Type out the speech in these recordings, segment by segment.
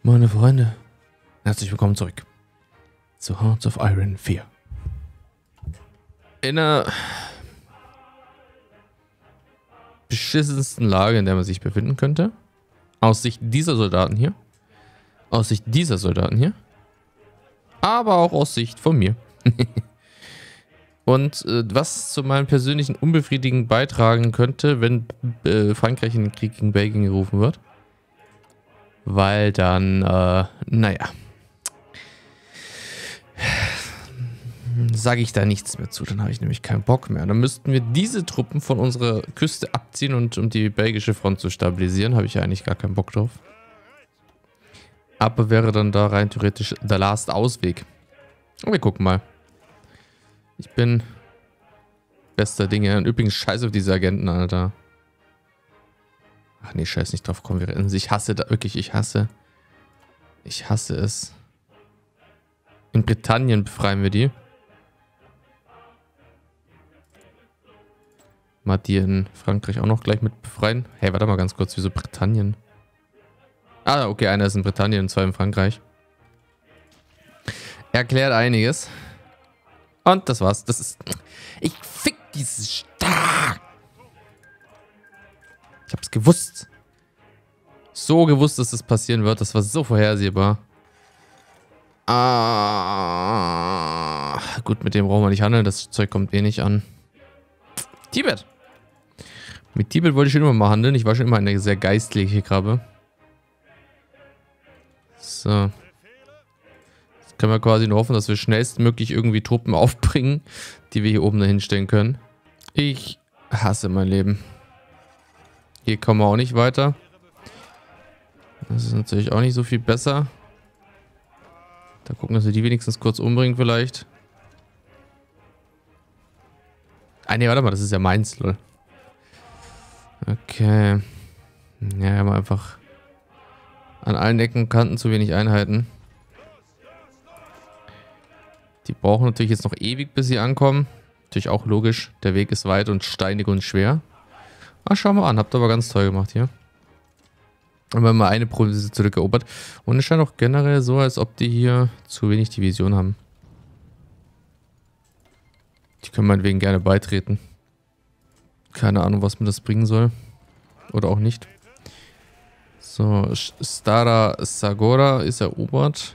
Meine Freunde, herzlich willkommen zurück zu Hearts of Iron 4. In der beschissensten Lage, in der man sich befinden könnte. Aus Sicht dieser Soldaten hier. Aus Sicht dieser Soldaten hier. Aber auch aus Sicht von mir. Und was zu meinem persönlichen Unbefriedigen beitragen könnte, wenn Frankreich in den Krieg gegen Belgien gerufen wird. Weil dann, naja. Sage ich da nichts mehr zu, dann habe ich nämlich keinen Bock mehr. Dann müssten wir diese Truppen von unserer Küste abziehen und um die belgische Front zu stabilisieren, habe ich ja eigentlich gar keinen Bock drauf. Aber wäre dann da rein theoretisch der Last Ausweg. Und wir gucken mal. Ich bin bester Dinge. Und übrigens scheiß auf diese Agenten, Alter. Ach nee, scheiß nicht drauf. Komm, wir rennen. Ich hasse da wirklich, ich hasse es. In Britannien befreien wir die. Mal die in Frankreich auch noch gleich mit befreien. Hey, warte mal ganz kurz, wieso Britannien? Ah, okay, einer ist in Britannien und zwei in Frankreich. Erklärt einiges. Und das war's. Das ist... Ich fick dieses Stark. Ich hab's gewusst. So gewusst, dass das passieren wird. Das war so vorhersehbar. Ah, gut, mit dem brauchen wir nicht handeln. Das Zeug kommt eh nicht an. Tibet. Mit Tibet wollte ich schon immer mal handeln. Ich war schon immer eine sehr geistliche Krabbe. So. Jetzt können wir quasi nur hoffen, dass wir schnellstmöglich irgendwie Truppen aufbringen, die wir hier oben dahin stellen können. Ich hasse mein Leben. Hier kommen wir auch nicht weiter. Das ist natürlich auch nicht so viel besser. Da gucken, dass wir die wenigstens kurz umbringen vielleicht. Ah ne, warte mal, das ist ja meins, lol. Okay. Ja, haben wir einfach an allen Ecken und Kanten zu wenig Einheiten. Die brauchen natürlich jetzt noch ewig, bis sie ankommen. Natürlich auch logisch. Der Weg ist weit und steinig und schwer. Ah, schau mal an. Habt ihr aber ganz toll gemacht hier. Und wir haben mal eine Provinz zurückerobert. Und es scheint auch generell so, als ob die hier zu wenig Division haben. Die können meinetwegen gerne beitreten. Keine Ahnung, was mir das bringen soll. Oder auch nicht. So, Stara Zagora ist erobert.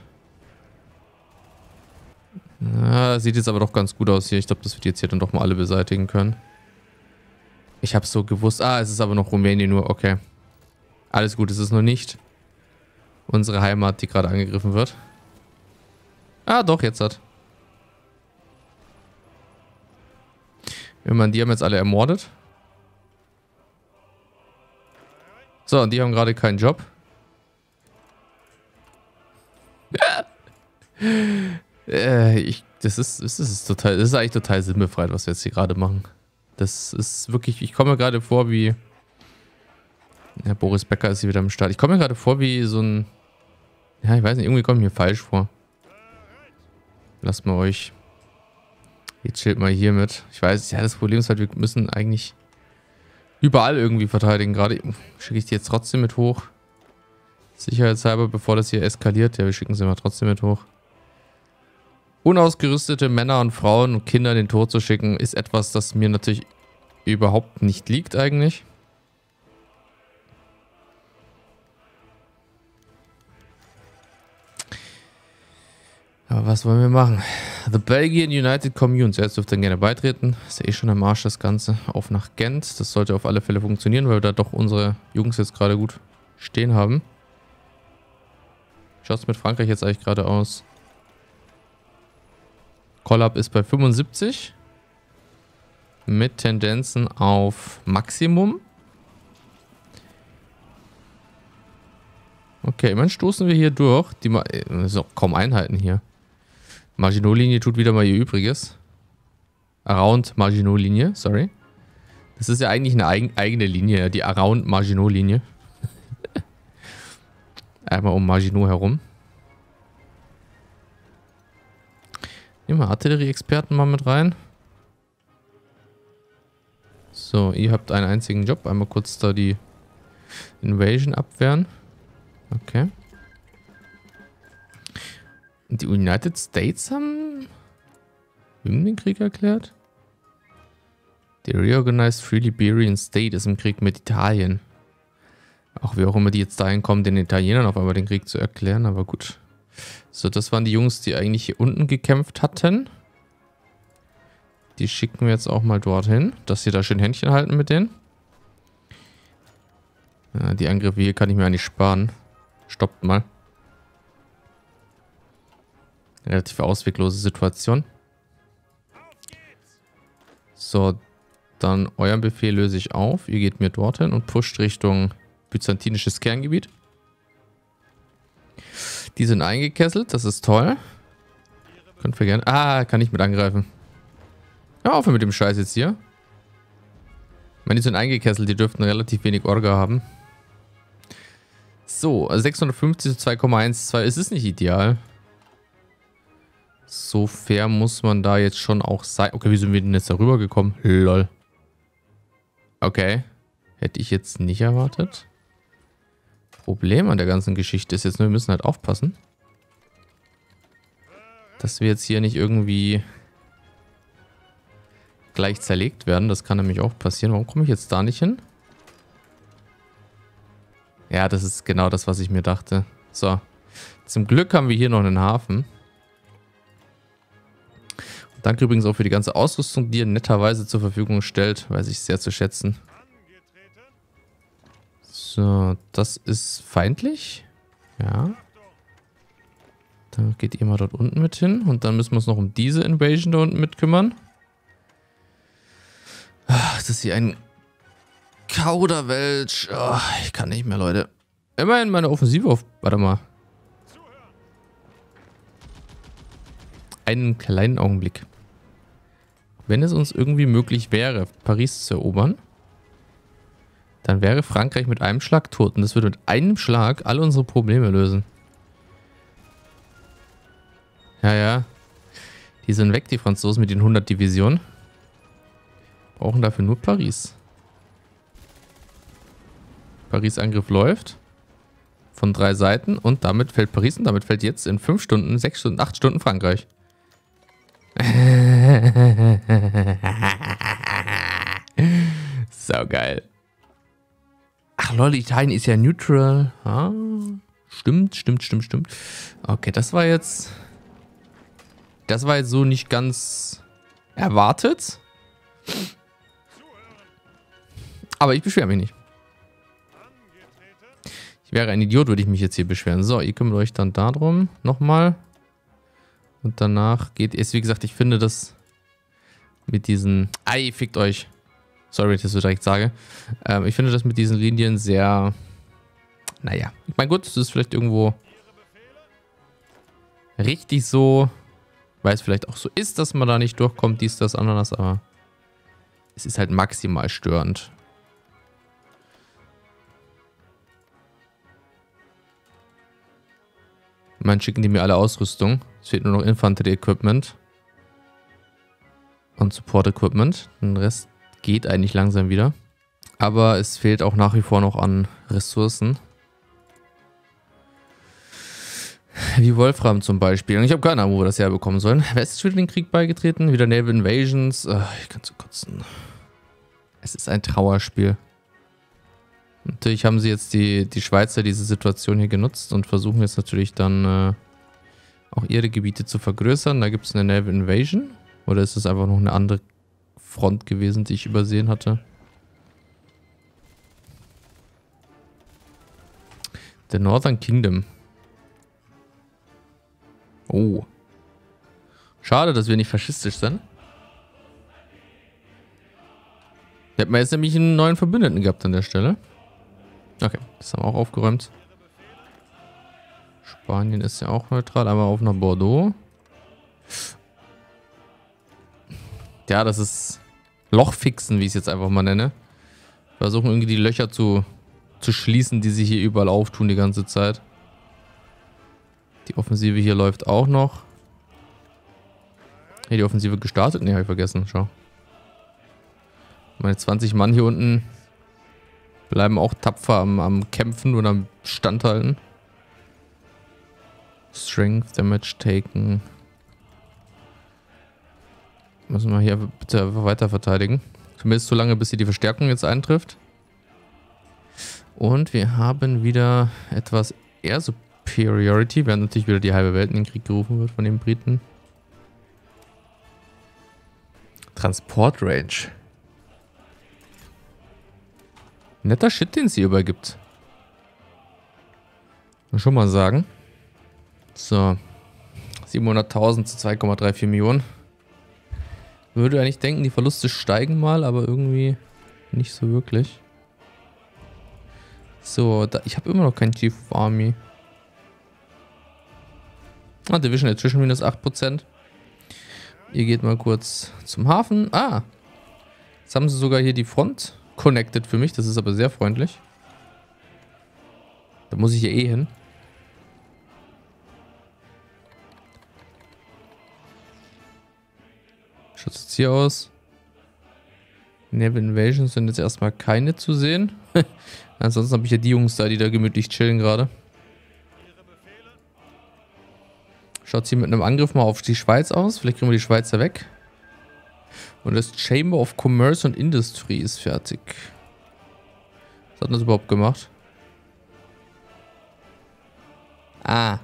Ja, sieht jetzt aber doch ganz gut aus hier. Ich glaube, dass wir die jetzt hier dann doch mal alle beseitigen können. Ich habe es so gewusst. Ah, es ist aber noch Rumänien nur. Okay. Alles gut, es ist noch nicht unsere Heimat, die gerade angegriffen wird. Ah, doch, jetzt hat. Die haben jetzt alle ermordet. So, und die haben gerade keinen Job. Das ist eigentlich total sinnbefreit, was wir jetzt hier gerade machen. Das ist wirklich, ich komme mir gerade vor wie... Ja, Boris Becker ist hier wieder am Start. Ich komme mir gerade vor wie so ein... Ja, ich weiß nicht, irgendwie komme ich mir falsch vor. Lasst mal euch... Jetzt chillt mal hier mit. Ich weiß, ja, das Problem ist halt, wir müssen eigentlich überall irgendwie verteidigen. Gerade schicke ich die jetzt trotzdem mit hoch. Sicherheitshalber, bevor das hier eskaliert. Ja, wir schicken sie mal trotzdem mit hoch. Unausgerüstete Männer und Frauen und Kinder in den Tod zu schicken, ist etwas, das mir natürlich überhaupt nicht liegt eigentlich. Aber was wollen wir machen? The Belgian United Communes. Jetzt dürft ihr gerne beitreten. Ist ja eh schon am Arsch das Ganze. Auf nach Gent. Das sollte auf alle Fälle funktionieren, weil wir da doch unsere Jungs jetzt gerade gut stehen haben. Schaut es mit Frankreich jetzt eigentlich gerade aus? Collab ist bei 75. Mit Tendenzen auf Maximum. Okay, immerhin stoßen wir hier durch. Das sind auch kaum Einheiten hier. Maginot-Linie tut wieder mal ihr Übriges. Around Maginot-Linie, sorry. Das ist ja eigentlich eine eigene Linie, die Around Maginot-Linie. Einmal um Maginot herum. Nehmen wir Artillerie-Experten mal mit rein. So, ihr habt einen einzigen Job. Einmal kurz da die Invasion abwehren. Okay. Die United States haben den Krieg erklärt? Die Reorganized Free Liberian State ist im Krieg mit Italien. Auch wie auch immer die jetzt dahin kommen, den Italienern auf einmal den Krieg zu erklären, aber gut. So, das waren die Jungs, die eigentlich hier unten gekämpft hatten. Die schicken wir jetzt auch mal dorthin, dass sie da schön Händchen halten mit denen. Ja, die Angriffe hier kann ich mir eigentlich sparen. Stoppt mal. Relativ ausweglose Situation. So, dann euren Befehl löse ich auf. Ihr geht mir dorthin und pusht Richtung byzantinisches Kerngebiet. Die sind eingekesselt, das ist toll. Könnt wir gerne... Ah, kann ich mit angreifen. Hör auf mit dem Scheiß jetzt hier. Ich meine, die sind eingekesselt, die dürften relativ wenig Orga haben. So, 650 zu 2,12. Es ist nicht ideal. So fair muss man da jetzt schon auch sein. Okay, wie sind wir denn jetzt darüber gekommen? Lol. Okay. Hätte ich jetzt nicht erwartet. Problem an der ganzen Geschichte ist jetzt nur, wir müssen halt aufpassen, dass wir jetzt hier nicht irgendwie gleich zerlegt werden. Das kann nämlich auch passieren. Warum komme ich jetzt da nicht hin? Ja, das ist genau das, was ich mir dachte. So. Zum Glück haben wir hier noch einen Hafen. Und danke übrigens auch für die ganze Ausrüstung, die ihr netterweise zur Verfügung stellt. Weiß ich sehr zu schätzen. So, das ist feindlich. Ja. Da geht ihr mal dort unten mit hin. Und dann müssen wir uns noch um diese Invasion da unten mit kümmern. Das ist hier ein Kauderwelsch. Oh, ich kann nicht mehr, Leute. Immerhin meine Offensive auf... Warte mal. Einen kleinen Augenblick. Wenn es uns irgendwie möglich wäre, Paris zu erobern, dann wäre Frankreich mit einem Schlag tot. Und das würde mit einem Schlag alle unsere Probleme lösen. Ja, ja. Die sind weg, die Franzosen mit den 100 Divisionen. Brauchen dafür nur Paris. Paris-Angriff läuft. Von 3 Seiten. Und damit fällt Paris. Und damit fällt jetzt in 5 Stunden, 6 Stunden, 8 Stunden Frankreich. So geil. Ach lol, Italien ist ja neutral. Ah, stimmt. Okay, das war jetzt so nicht ganz erwartet. Aber ich beschwere mich nicht. Ich wäre ein Idiot, würde ich mich jetzt hier beschweren. So, ihr kümmert euch dann darum. Nochmal. Und danach geht es, wie gesagt, ich finde das mit diesen... Ei, fickt euch. Sorry, wenn ich das so direkt sage. Ich finde das mit diesen Linien sehr... Naja, ich meine, gut, es ist vielleicht irgendwo richtig so, weil es vielleicht auch so ist, dass man da nicht durchkommt, dies, das, Ananas, aber es ist halt maximal störend. Ich meine, schicken die mir alle Ausrüstung. Es fehlt nur noch Infanterie-Equipment und Support-Equipment. Den Rest geht eigentlich langsam wieder. Aber es fehlt auch nach wie vor noch an Ressourcen. Wie Wolfram zum Beispiel. Und ich habe keine Ahnung, wo wir das herbekommen sollen. Wer ist jetzt wieder den Krieg beigetreten? Wieder Naval Invasions. Ich kann zu kotzen. Es ist ein Trauerspiel. Natürlich haben sie jetzt die Schweizer diese Situation hier genutzt und versuchen jetzt natürlich dann auch ihre Gebiete zu vergrößern. Da gibt es eine Naval Invasion. Oder ist es einfach noch eine andere Front gewesen, die ich übersehen hatte? The Northern Kingdom. Oh. Schade, dass wir nicht faschistisch sind. Hätten wir jetzt nämlich einen neuen Verbündeten gehabt an der Stelle. Okay, das haben wir auch aufgeräumt. Spanien ist ja auch neutral, aber auf nach Bordeaux. Ja, das ist Lochfixen, wie ich es jetzt einfach mal nenne. Versuchen irgendwie die Löcher zu schließen, die sich hier überall auftun die ganze Zeit. Die Offensive hier läuft auch noch. Hier die Offensive gestartet? Ne, habe ich vergessen. Schau. Meine 20 Mann hier unten bleiben auch tapfer am Kämpfen und am Standhalten. Strength, Damage taken. Müssen wir hier bitte einfach weiter verteidigen. Zumindest so lange, bis hier die Verstärkung jetzt eintrifft. Und wir haben wieder etwas Air Superiority, während natürlich wieder die halbe Welt in den Krieg gerufen wird von den Briten. Transport Range. Netter Shit, den es hier übergibt. Muss schon mal sagen. So. 700.000 zu 2,34 Millionen. Würde eigentlich denken, die Verluste steigen mal, aber irgendwie nicht so wirklich. So, ich habe immer noch keinen Chief of Army. Ah, Division Attrition minus 8%. Ihr geht mal kurz zum Hafen. Ah, jetzt haben sie sogar hier die Front connected für mich. Das ist aber sehr freundlich. Da muss ich hier eh hin. Schaut es jetzt hier aus? Naval Invasions sind jetzt erstmal keine zu sehen. Ansonsten habe ich ja die Jungs da, die da gemütlich chillen gerade. Schaut hier mit einem Angriff mal auf die Schweiz aus. Vielleicht kriegen wir die Schweizer weg. Und das Chamber of Commerce und Industry ist fertig. Was hat das überhaupt gemacht? Ah.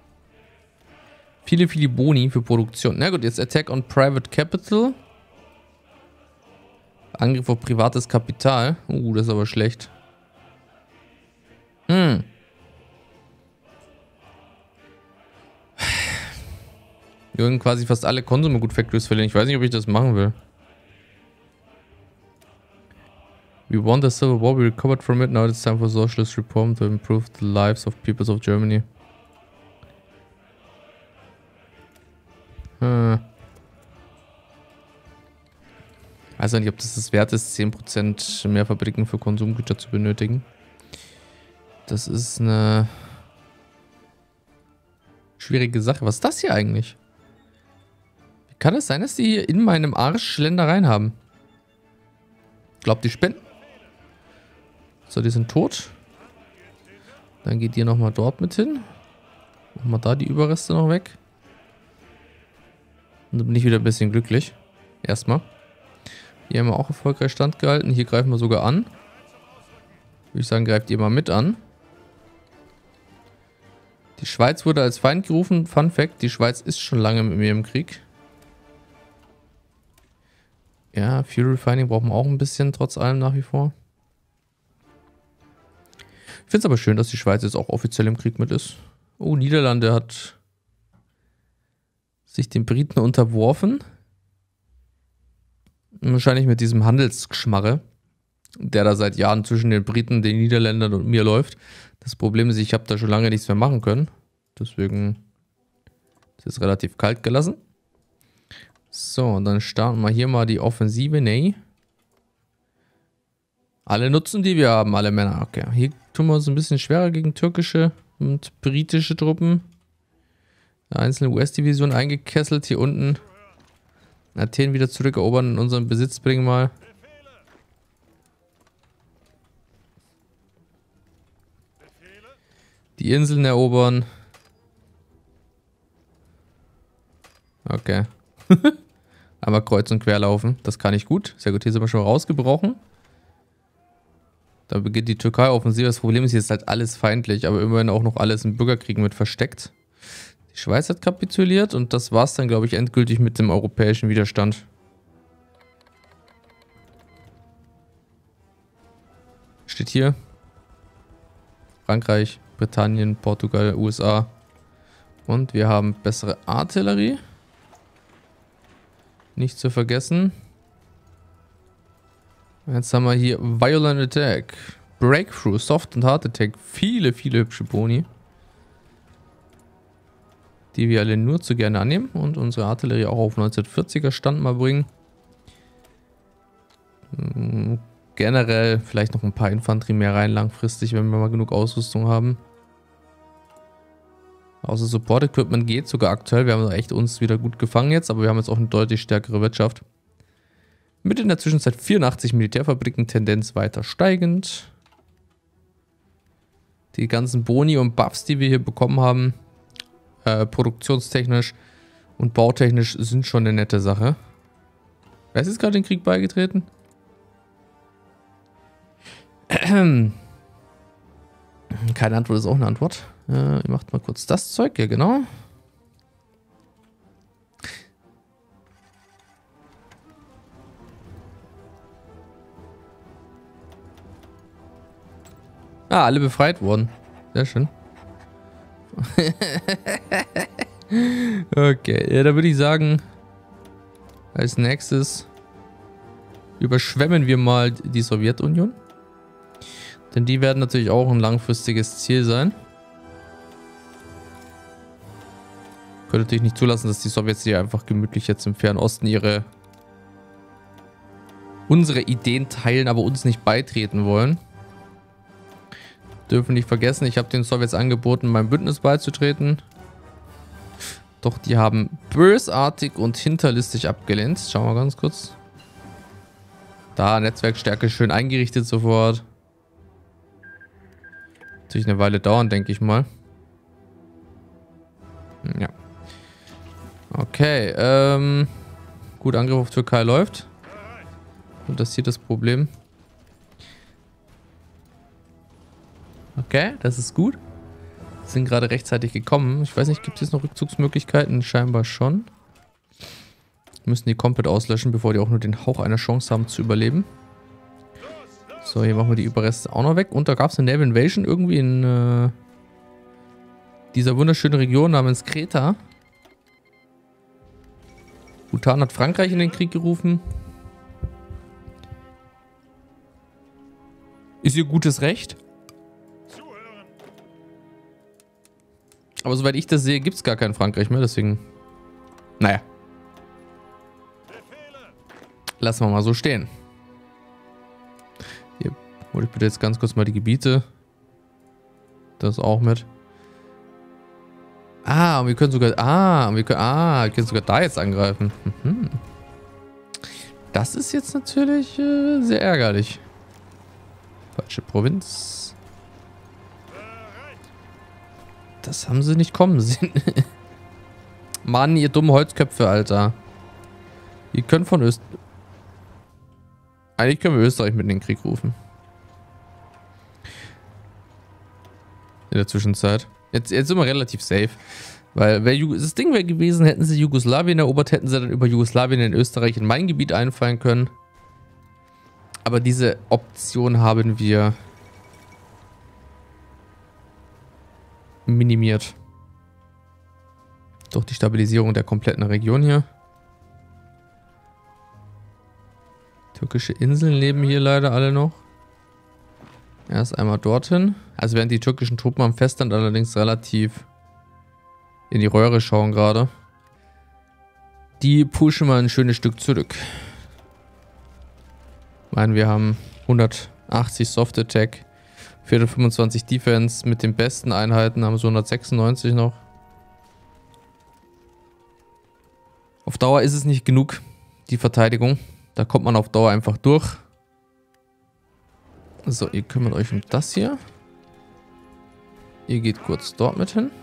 Viele Boni für Produktion. Na gut, jetzt Attack on Private Capital. Angriff auf privates Kapital. Das ist aber schlecht. Wir würden quasi fast alle Consumer Good Factories verlieren. Ich weiß nicht, ob ich das machen will. We won the Civil War, we recovered from it. Now it's time for socialist reform to improve the lives of peoples of Germany. Also nicht, ob das wert ist, 10% mehr Fabriken für Konsumgüter zu benötigen. Das ist eine schwierige Sache. Was ist das hier eigentlich? Wie kann es sein, dass die hier in meinem Arsch Ländereien haben? Glaubt die spenden? So, die sind tot. Dann geht ihr nochmal dort mit hin. Machen wir da die Überreste noch weg. Und dann bin ich wieder ein bisschen glücklich. Erstmal. Hier haben wir auch erfolgreich standgehalten. Hier greifen wir sogar an. Würde ich sagen, greift ihr mal mit an. Die Schweiz wurde als Feind gerufen. Fun Fact, die Schweiz ist schon lange mit mir im Krieg. Ja, Fuel Refining brauchen wir auch ein bisschen, trotz allem nach wie vor. Ich finde es aber schön, dass die Schweiz jetzt auch offiziell im Krieg mit ist. Oh, Niederlande hat sich den Briten unterworfen. Wahrscheinlich mit diesem Handelsgeschmarre, der da seit Jahren zwischen den Briten, den Niederländern und mir läuft. Das Problem ist, ich habe da schon lange nichts mehr machen können. Deswegen ist es relativ kalt gelassen. So, und dann starten wir hier mal die Offensive. Nee. Alle Nutzen, die wir haben, alle Männer. Okay, hier tun wir uns ein bisschen schwerer gegen türkische und britische Truppen. Eine einzelne US-Division eingekesselt. Hier unten Athen wieder zurückerobern, in unseren Besitz bringen mal. Die Inseln erobern. Okay. Einmal kreuz und quer laufen. Das kann ich gut. Sehr gut, hier sind wir schon rausgebrochen. Da beginnt die Türkei-Offensive. Das Problem ist, hier ist halt alles feindlich, aber immerhin auch noch alles im Bürgerkrieg mit versteckt. Die Schweiz hat kapituliert und das war's dann, glaube ich, endgültig mit dem europäischen Widerstand. Steht hier Frankreich, Britannien, Portugal, USA. Und wir haben bessere Artillerie. Nicht zu vergessen. Jetzt haben wir hier Violent Attack, Breakthrough, Soft und Hard Attack. Viele hübsche Boni, die wir alle nur zu gerne annehmen und unsere Artillerie auch auf 1940er Stand mal bringen. Generell vielleicht noch ein paar Infanterie mehr rein langfristig, wenn wir mal genug Ausrüstung haben. Außer Support Equipment geht sogar aktuell. Wir haben echt uns wieder gut gefangen jetzt, aber wir haben jetzt auch eine deutlich stärkere Wirtschaft. Mit in der Zwischenzeit 84 Militärfabriken, Tendenz weiter steigend. Die ganzen Boni und Buffs, die wir hier bekommen haben, produktionstechnisch und bautechnisch sind schon eine nette Sache. Wer ist jetzt gerade den Krieg beigetreten? Keine Antwort ist auch eine Antwort. Ihr macht mal kurz das Zeug hier, genau. Ah, alle befreit worden. Sehr schön. Okay, ja, da würde ich sagen, als nächstes überschwemmen wir mal die Sowjetunion. Denn die werden natürlich auch ein langfristiges Ziel sein. Könnte natürlich nicht zulassen, dass die Sowjets hier einfach gemütlich jetzt im Fernen Osten unsere Ideen teilen, aber uns nicht beitreten wollen. Dürfen nicht vergessen, ich habe den Sowjets angeboten, meinem Bündnis beizutreten. Doch die haben bösartig und hinterlistig abgelehnt. Schauen wir ganz kurz. Da, Netzwerkstärke schön eingerichtet sofort. Natürlich eine Weile dauern, denke ich mal. Ja. Okay, gut, Angriff auf Türkei läuft. Und das ist hier das Problem. Okay, das ist gut. Sind gerade rechtzeitig gekommen. Ich weiß nicht, gibt es jetzt noch Rückzugsmöglichkeiten? Scheinbar schon. Müssen die komplett auslöschen, bevor die auch nur den Hauch einer Chance haben zu überleben. So, hier machen wir die Überreste auch noch weg. Und da gab es eine Naval Invasion irgendwie in dieser wunderschönen Region namens Kreta. Bhutan hat Frankreich in den Krieg gerufen. Ist ihr gutes Recht. Aber soweit ich das sehe, gibt es gar kein Frankreich mehr, deswegen... Naja. Lassen wir mal so stehen. Hier hole ich bitte jetzt ganz kurz mal die Gebiete. Das auch mit. Ah, und wir können sogar... wir können sogar da jetzt angreifen. Mhm. Das ist jetzt natürlich sehr ärgerlich. Falsche Provinz. Das haben sie nicht kommen sehen. Mann, ihr dummen Holzköpfe, Alter. Ihr könnt von Österreich... Eigentlich können wir Österreich mit in den Krieg rufen. In der Zwischenzeit. Jetzt sind wir relativ safe. Weil das Ding wäre gewesen, hätten sie Jugoslawien erobert, hätten sie dann über Jugoslawien in Österreich in mein Gebiet einfallen können. Aber diese Option haben wir minimiert. Durch die Stabilisierung der kompletten Region hier. Türkische Inseln leben hier leider alle noch. Erst einmal dorthin. Also während die türkischen Truppen am Festland allerdings relativ in die Röhre schauen gerade. Die pushen mal ein schönes Stück zurück. Ich meine, wir haben 180 Soft Attack, 425 Defense mit den besten Einheiten, haben so 196 noch. Auf Dauer ist es nicht genug, die Verteidigung. Da kommt man auf Dauer einfach durch. So, ihr kümmert euch um das hier. Ihr geht kurz dort mit hin.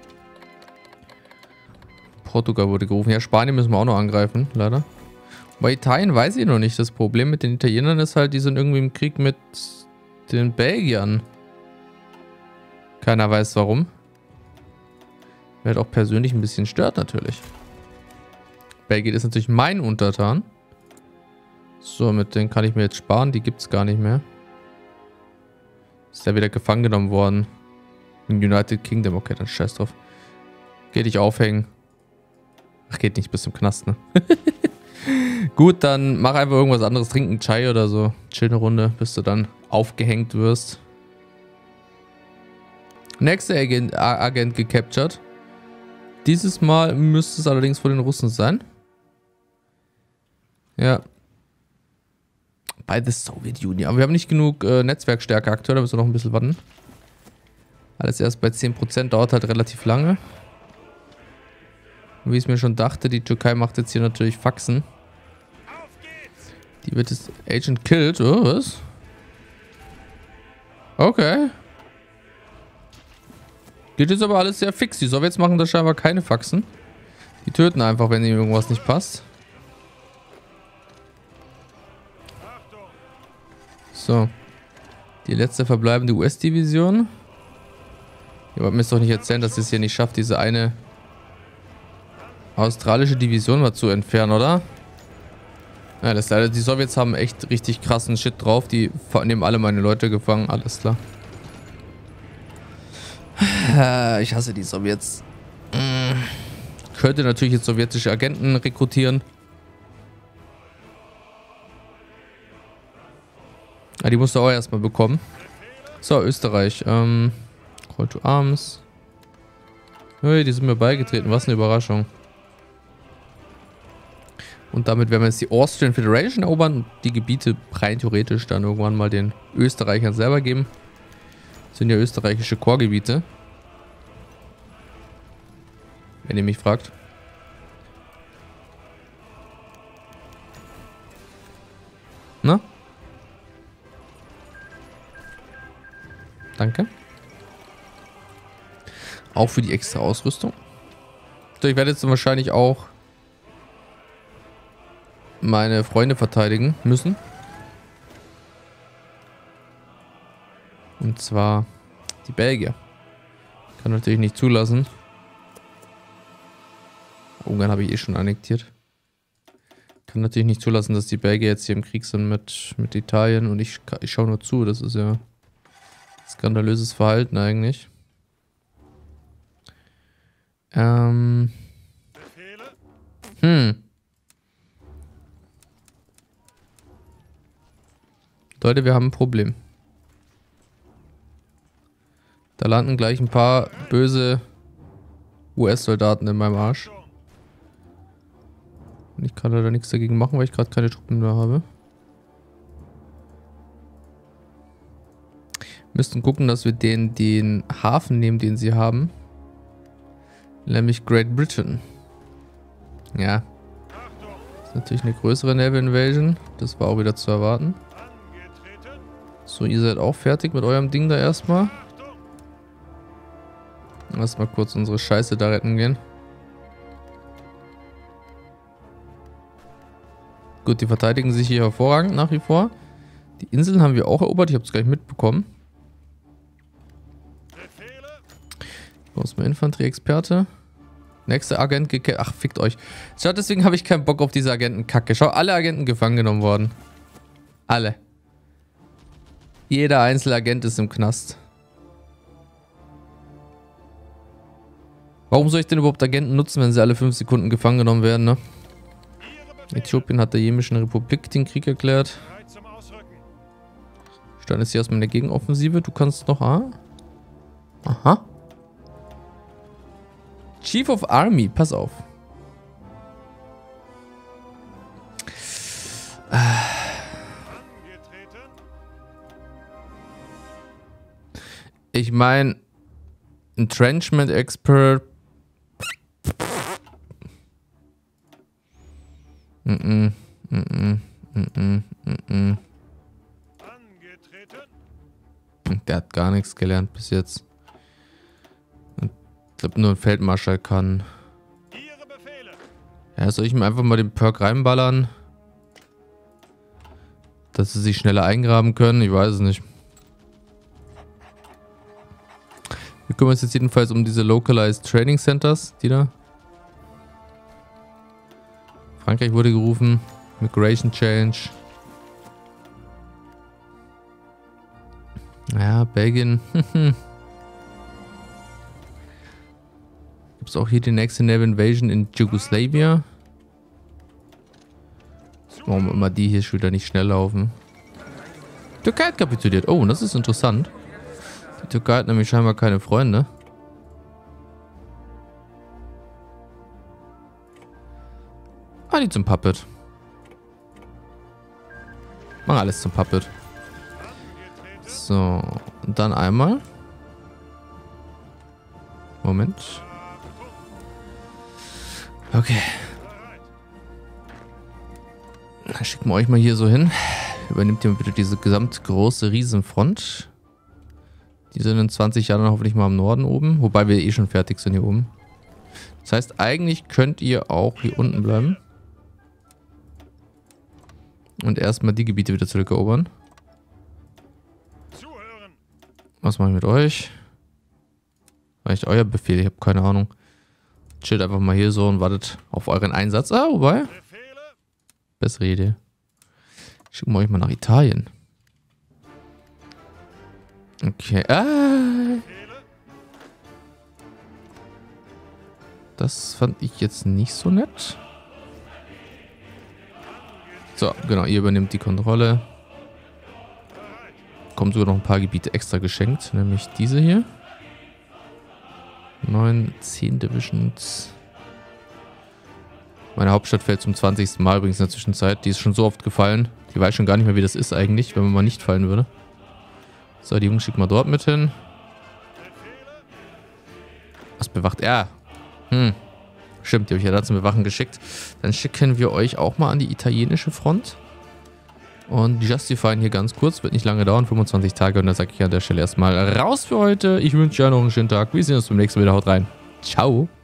Portugal wurde gerufen. Ja, Spanien müssen wir auch noch angreifen, leider. Bei Italien weiß ich noch nicht. Das Problem mit den Italienern ist halt, die sind irgendwie im Krieg mit den Belgiern. Keiner weiß warum. Wer halt auch persönlich ein bisschen stört natürlich. Belgien ist natürlich mein Untertan. So, mit denen kann ich mir jetzt sparen. Die gibt es gar nicht mehr. Ist der wieder gefangen genommen worden. Im United Kingdom. Okay, dann scheiß drauf. Geh dich aufhängen. Ach, geht nicht bis zum Knast, ne? Gut, dann mach einfach irgendwas anderes. Trink einen Chai oder so. Chill eine Runde, bis du dann aufgehängt wirst. Nächster Agent gecaptured. Dieses Mal müsste es allerdings von den Russen sein. Ja. Bei der Sowjetunion. Aber wir haben nicht genug Netzwerkstärke aktuell. Da müssen wir noch ein bisschen warten. Alles erst bei 10%. Dauert halt relativ lange. Und wie ich es mir schon dachte, die Türkei macht jetzt hier natürlich Faxen. Die wird jetzt Agent killed. Oh, was? Okay. Geht jetzt aber alles sehr fix. Die Sowjets machen da scheinbar keine Faxen. Die töten einfach, wenn ihnen irgendwas nicht passt. So. Die letzte verbleibende US-Division. Ihr wollt mir doch nicht erzählen, dass es hier nicht schafft, diese eine australische Division mal zu entfernen, oder? Ja, das leider. Die Sowjets haben echt richtig krassen Shit drauf. Die nehmen alle meine Leute gefangen. Alles klar. Ich hasse die Sowjets. Könnte natürlich jetzt sowjetische Agenten rekrutieren. Ah, die musst du auch erstmal bekommen. So, Österreich. Call to Arms. Hey, die sind mir beigetreten. Was eine Überraschung. Und damit werden wir jetzt die Austrian Federation erobern und die Gebiete rein theoretisch dann irgendwann mal den Österreichern selber geben. Das sind ja österreichische Core-Gebiete. Wenn ihr mich fragt. Na? Danke. Auch für die extra Ausrüstung. So, ich werde jetzt wahrscheinlich auch meine Freunde verteidigen müssen. Und zwar die Belgier. Kann natürlich nicht zulassen. Ungarn habe ich eh schon annektiert. Kann natürlich nicht zulassen, dass die Belgier jetzt hier im Krieg sind mit Italien und ich schaue nur zu. Das ist ja skandalöses Verhalten eigentlich. Leute, wir haben ein Problem. Da landen gleich ein paar böse US-Soldaten in meinem Arsch. Und ich kann leider nichts dagegen machen, weil ich gerade keine Truppen mehr habe. Wir müssten gucken, dass wir den Hafen nehmen, den sie haben. Nämlich Great Britain. Ja. Das ist natürlich eine größere Naval Invasion. Das war auch wieder zu erwarten. So, ihr seid auch fertig mit eurem Ding da erstmal. Lass mal kurz unsere Scheiße da retten gehen. Gut, die verteidigen sich hier hervorragend nach wie vor. Die Inseln haben wir auch erobert. Ich habe es gleich mitbekommen. Wo ist mein Infanterie-Experte? Nächster Agent gekillt. Ach, fickt euch. Schau, deswegen habe ich keinen Bock auf diese Agentenkacke. Schau, alle Agenten gefangen genommen worden. Alle. Jeder einzelne Agent ist im Knast. Warum soll ich denn überhaupt Agenten nutzen, wenn sie alle 5 Sekunden gefangen genommen werden, ne? Äthiopien hat der Jemischen Republik den Krieg erklärt. Stand ist hier erstmal in der Gegenoffensive. Du kannst noch... Aha. Chief of Army, pass auf. Ich meine, Entrenchment Expert. Der hat gar nichts gelernt bis jetzt. Ich glaube, nur ein Feldmarschall kann. Ja, soll ich mir einfach mal den Perk reinballern? Dass sie sich schneller eingraben können? Ich weiß es nicht. Wir kümmern uns jetzt jedenfalls um diese Localized Training Centers, die da. Frankreich wurde gerufen. Migration Challenge. Ja, Belgien. Gibt es auch hier die nächste Naval Invasion in Jugoslawien? Warum immer die hier schon wieder nicht schnell laufen? Türkei hat kapituliert. Oh, das ist interessant. Die Türkei hat nämlich scheinbar keine Freunde. Ah, die zum Puppet. Mach alles zum Puppet. So, und dann einmal. Moment. Okay. Dann schicken wir euch mal hier so hin. Übernimmt ihr bitte diese gesamt große Riesenfront. Die sind in 20 Jahren hoffentlich mal im Norden oben. Wobei wir eh schon fertig sind hier oben. Das heißt, eigentlich könnt ihr auch hier unten bleiben. Und erstmal die Gebiete wieder zurückerobern. Was mache ich mit euch? Vielleicht euer Befehl, ich habe keine Ahnung. Chillt einfach mal hier so und wartet auf euren Einsatz. Ah, wobei. Bessere Idee. Schicken wir euch mal nach Italien. Okay. Ah. Das fand ich jetzt nicht so nett. So, genau, ihr übernimmt die Kontrolle. Kommen sogar noch ein paar Gebiete extra geschenkt, nämlich diese hier. 9, 10 Divisions. Meine Hauptstadt fällt zum 20. Mal übrigens in der Zwischenzeit. Die ist schon so oft gefallen. Die weiß schon gar nicht mehr, wie das ist eigentlich, wenn man mal nicht fallen würde. So, die Jungs schickt mal dort mit hin. Was bewacht er? Stimmt, die habe ich ja da zum Bewachen geschickt. Dann schicken wir euch auch mal an die italienische Front. Und Justifyen hier ganz kurz, wird nicht lange dauern, 25 Tage. Und dann sage ich an der Stelle erstmal raus für heute. Ich wünsche euch noch einen schönen Tag. Wir sehen uns beim nächsten Mal wieder. Haut rein. Ciao.